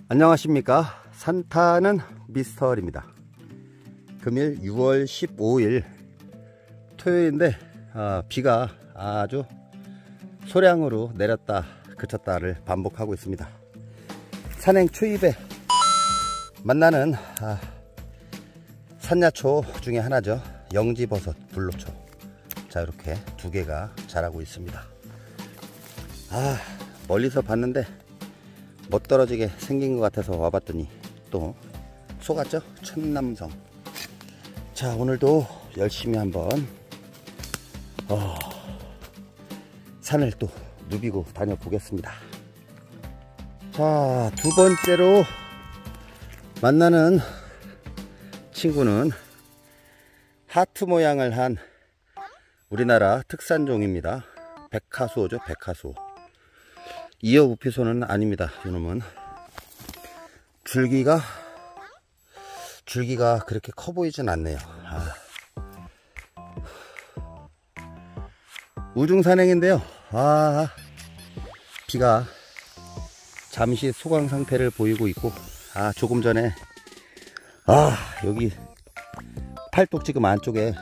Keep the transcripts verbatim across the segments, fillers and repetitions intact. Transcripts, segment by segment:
안녕하십니까. 산타는 미스터리입니다. 금일 유월 십오일 토요일인데 어, 비가 아주 소량으로 내렸다 그쳤다를 반복하고 있습니다. 산행 초입에 만나는 아, 산야초 중에 하나죠. 영지버섯, 불로초. 자, 이렇게 두 개가 자라고 있습니다. 아, 멀리서 봤는데 멋떨어지게 생긴 것 같아서 와봤더니 또 속았죠? 천남성. 자, 오늘도 열심히 한번 어, 산을 또 누비고 다녀보겠습니다. 자, 두 번째로 만나는 친구는 하트 모양을 한 우리나라 특산종입니다. 백화수어죠. 백화수어. 이어우피소는 아닙니다. 이놈은 줄기가 줄기가 그렇게 커 보이진 않네요. 아. 우중산행인데요. 아, 비가 잠시 소강 상태를 보이고 있고, 아, 조금 전에 아, 여기 팔뚝 지금 안쪽에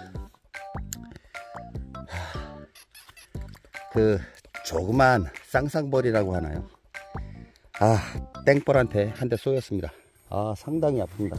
그 조그만 쌍쌍벌이라고 하나요? 아, 땡벌한테 한 대 쏘였습니다. 아, 상당히 아픕니다.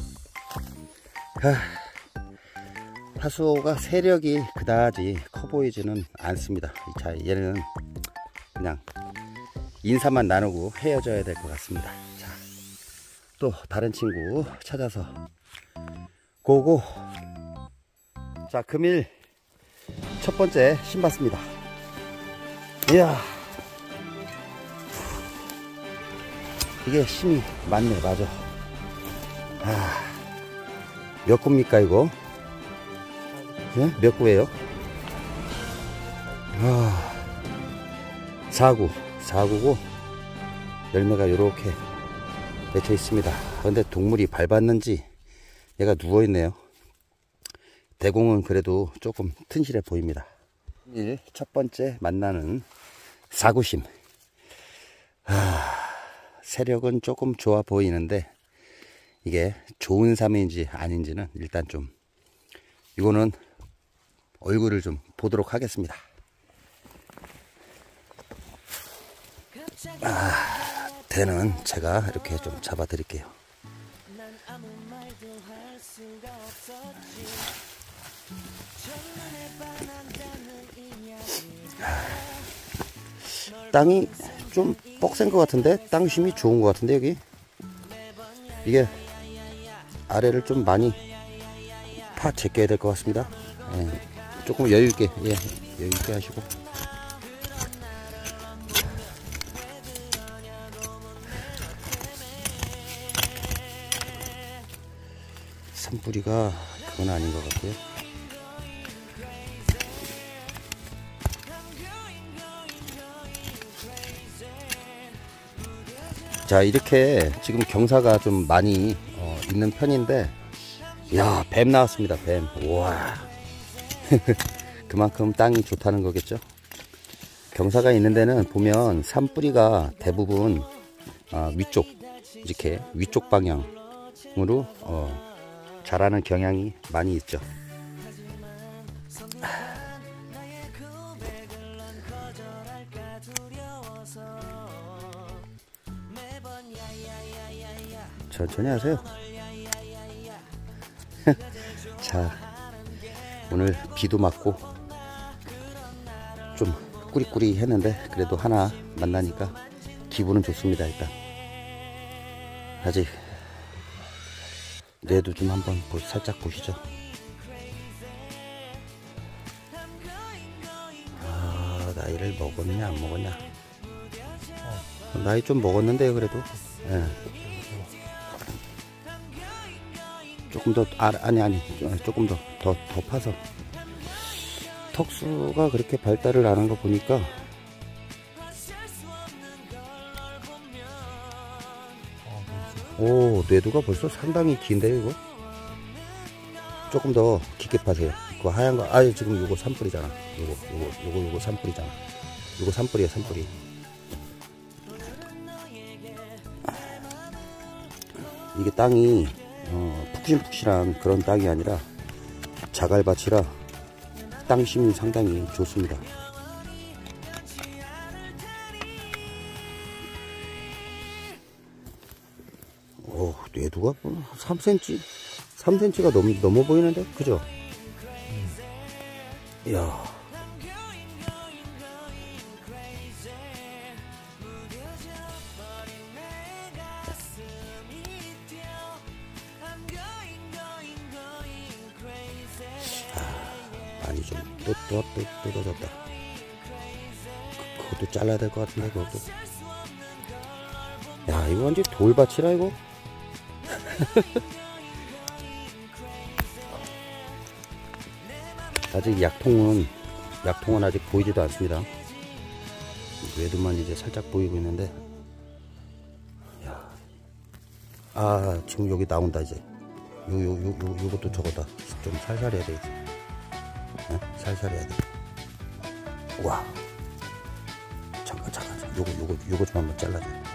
아, 하수오가 세력이 그다지 커 보이지는 않습니다. 자, 얘는 그냥 인사만 나누고 헤어져야 될 것 같습니다. 자, 또 다른 친구 찾아서 고고. 자, 금일 첫 번째 신봤습니다. 이야, 이게 힘이 많네. 맞아. 아, 몇 구입니까 이거? 예? 몇 구예요? 아, 사 구. 사 구고 열매가 이렇게 맺혀 있습니다. 그런데 동물이 밟았는지 얘가 누워있네요. 대공은 그래도 조금 튼실해 보입니다. 첫 번째 만나는 사구심. 아, 세력은 조금 좋아 보이는데 이게 좋은 삶인지 아닌지는 일단 좀 이거는 얼굴을 좀 보도록 하겠습니다. 아, 대는 제가 이렇게 좀 잡아 드릴게요. 땅이 좀 뻑센 것 같은데, 땅 힘이 좋은 것 같은데, 여기 이게 아래를 좀 많이 파 제껴야 될 것 같습니다. 예, 조금 여유있게, 예, 여유있게 하시고. 산뿌리가 그건 아닌 것 같고요. 자, 이렇게 지금 경사가 좀 많이 어, 있는 편인데, 야, 뱀 나왔습니다. 뱀. 우와. 그만큼 땅이 좋다는 거겠죠. 경사가 있는 데는 보면 산뿌리가 대부분 어, 위쪽, 이렇게 위쪽 방향으로 어, 자라는 경향이 많이 있죠. 천천히 하세요. 자, 오늘 비도 맞고 좀 꾸리꾸리 했는데 그래도 하나 만나니까 기분은 좋습니다. 일단 아직 뇌도 좀 한번 살짝 보시죠. 아, 나이를 먹었냐 안 먹었냐. 나이 좀 먹었는데요. 그래도 예. 조금 더, 아, 아니, 아니, 조금 더, 더, 더 파서. 턱수가 그렇게 발달을 안 한 거 보니까, 오, 뇌두가 벌써 상당히 긴데요, 이거? 조금 더 깊게 파세요. 그거 하얀 거, 아, 지금 요거 산뿌리잖아. 요거, 요거, 요거, 요거 산뿌리잖아. 요거 산뿌리야, 산뿌리. 이게 땅이 어, 푹신푹신한 그런 땅이 아니라 자갈밭이라 땅심이 상당히 좋습니다. 오, 뇌두가 삼 센티미터 삼 센티미터가 넘, 넘어 보이는데 그죠? 음. 이야, 많이 좀 또 또 또 뜯어졌다. 그것도 잘라야 될 것 같은데 그것도. 야, 이거 완전 돌밭이라 이거. 아직 약통은 약통은 아직 보이지도 않습니다. 외두만 이제 살짝 보이고 있는데. 야, 아, 지금 여기 나온다 이제. 요 요 요 요 요것도 저거다. 좀 살살 해야 돼 이제. 네? 살살 해야 돼. 와, 잠깐 잠깐 요거 요거 요거 좀 한번 잘라줘. 네.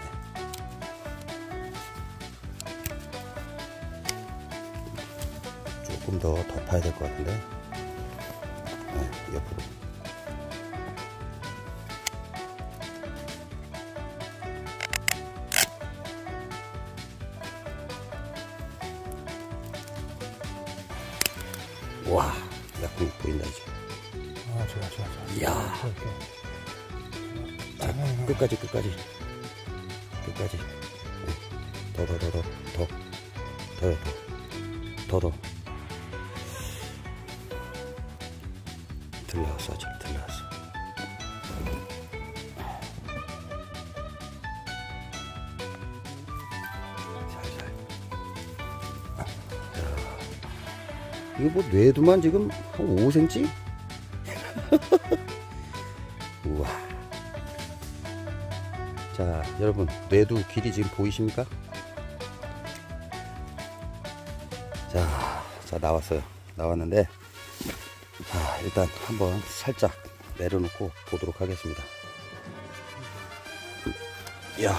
조금 더 덮어야 될 것 같은데. 네, 옆으로. 와, 약간 보인다 이제. 아, 좋아, 좋아, 좋아. 이야. 자, 끝까지, 끝까지, 끝까지. 더, 더, 더, 더, 더, 더, 더, 더, 더. 들려왔어, 아직 들려왔어. 살살. 이거 뭐 뇌두만 지금 한 오 센티미터? 우와. 자, 여러분, 뇌두 길이 지금 보이십니까? 자, 자 나왔어요. 나왔는데, 자, 일단 한번 살짝 내려놓고 보도록 하겠습니다. 이야,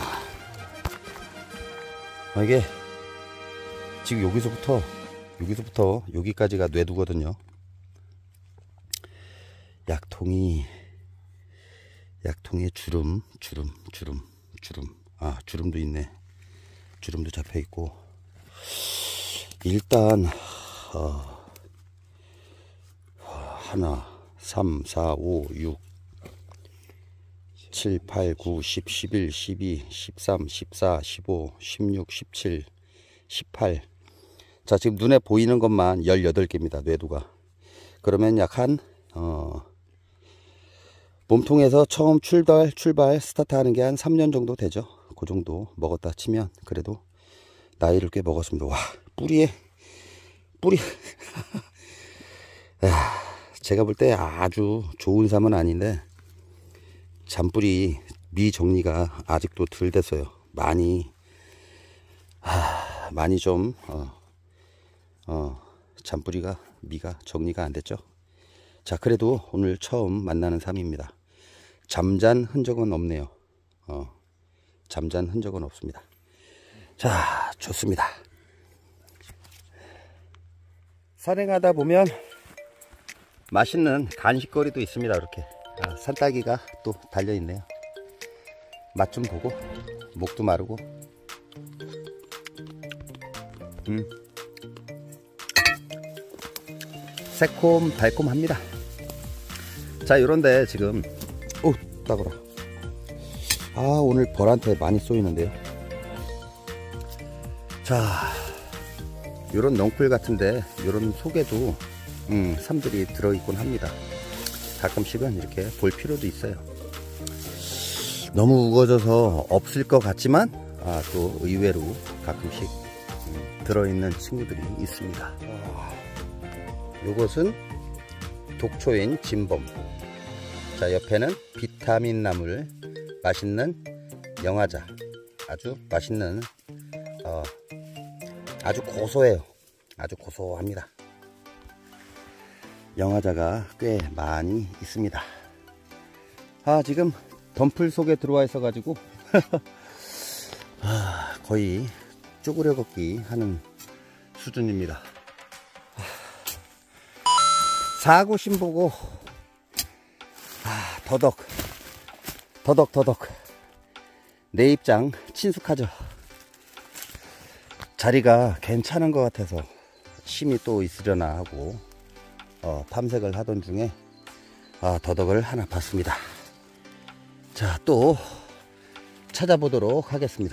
아, 이게 지금 여기서부터 여기서부터 여기까지가 뇌두거든요. 약통이 약통에 주름 주름 주름 주름 아 주름도 있네. 주름도 잡혀 있고. 일단 어, 하나 삼 사 오 육 칠 팔 구 십 십일 십이 십삼 십사 십오 십육 십칠 십팔. 자, 지금 눈에 보이는 것만 열여덟 개입니다. 뇌두가. 그러면 약 한 어, 몸통에서 처음 출발 출발 스타트 하는 게 한 삼 년 정도 되죠. 그 정도 먹었다 치면 그래도 나이를 꽤 먹었습니다. 와, 뿌리에 뿌리 제가 볼 때 아주 좋은 삶은 아닌데 잔뿌리 미정리가 아직도 덜 됐어요. 많이 하, 많이 좀 어, 어, 잔뿌리가 미가 정리가 안 됐죠. 자, 그래도 오늘 처음 만나는 삶입니다. 잠잔 흔적은 없네요. 어, 잠잔 흔적은 없습니다. 자, 좋습니다. 산행하다 보면 맛있는 간식거리도 있습니다. 이렇게 아, 산딸기가 또 달려있네요. 맛 좀 보고 목도 마르고. 음. 새콤 달콤합니다. 자, 요런데 지금 오, 따가라. 아, 오늘 벌한테 많이 쏘이는데요. 자, 요런 넝쿨 같은데 요런 속에도 음, 삶들이 들어있곤 합니다. 가끔씩은 이렇게 볼 필요도 있어요. 너무 우거져서 없을 것 같지만 아, 또 의외로 가끔씩 음, 들어있는 친구들이 있습니다. 요것은 독초인 진범. 자, 옆에는 비타민 나물, 맛있는 영화자. 아주 맛있는 어, 아주 고소해요. 아주 고소합니다. 영화자가 꽤 많이 있습니다. 아, 지금 덤플 속에 들어와 있어 가지고 아, 거의 쪼그려 걷기 하는 수준입니다. 사고심 보고 아, 더덕 더덕 더덕 내 입장 친숙하죠. 자리가 괜찮은 것 같아서 심이 또 있으려나 하고 어, 탐색을 하던 중에 아, 더덕을 하나 봤습니다. 자, 또 찾아보도록 하겠습니다.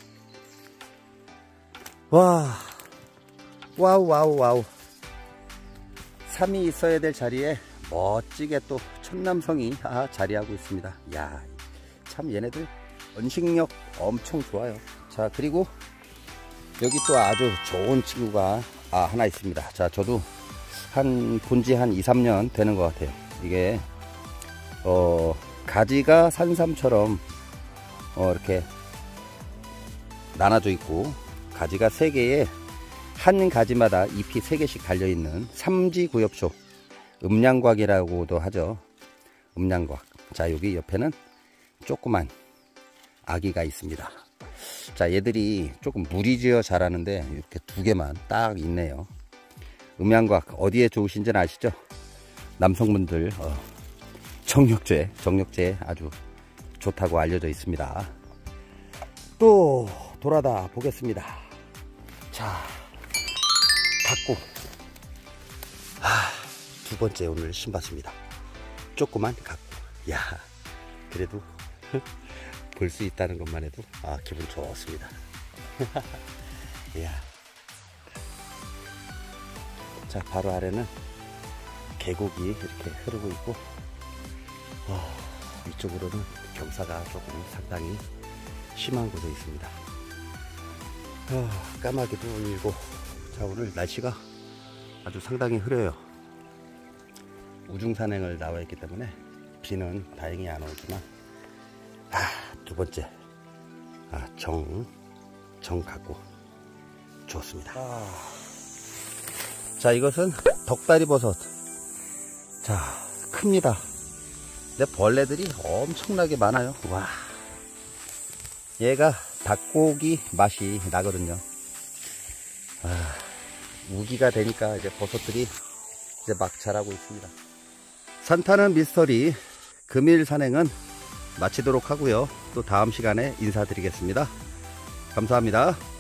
와, 와우 와우 와우. 삼이 있어야 될 자리에 멋지게 또 천남성이 아, 자리하고 있습니다. 야, 참 얘네들 번식력 엄청 좋아요. 자, 그리고 여기 또 아주 좋은 친구가 아, 하나 있습니다. 자, 저도 한 본지 한 이, 삼 년 되는 것 같아요. 이게 어, 가지가 산삼처럼 어, 이렇게 나눠져 있고 가지가 세 개에 한 가지마다 잎이 세 개씩 달려있는 삼지구엽초, 음양곽이라고도 하죠. 음양곽. 자, 여기 옆에는 조그만 아기가 있습니다. 자, 얘들이 조금 무리지어 자라는데 이렇게 두 개만 딱 있네요. 음양곽 어디에 좋으신지는 아시죠? 남성분들 어, 정력제, 정력제 아주 좋다고 알려져 있습니다. 또 돌아다 보겠습니다. 자, 갖고 아, 두 번째 오늘 신봤습니다. 조그만 갖고 야, 그래도 볼 수 있다는 것만 해도 아, 기분 좋습니다. 야. 자, 바로 아래는 계곡이 이렇게 흐르고 있고 어, 이쪽으로는 경사가 조금 상당히 심한 곳에 있습니다. 어, 까마귀도 울고. 자, 오늘 날씨가 아주 상당히 흐려요. 우중산행을 나와 있기 때문에 비는 다행히 안 오지만 아, 두 번째 아, 정, 정 갖고 좋습니다. 아. 자, 이것은 덕다리 버섯. 자, 큽니다. 근데 벌레들이 엄청나게 많아요. 와, 얘가 닭고기 맛이 나거든요. 아, 우기가 되니까 이제 버섯들이 이제 막 자라고 있습니다. 산타는 미스터리 금일 산행은 마치도록 하고요. 또 다음 시간에 인사드리겠습니다. 감사합니다.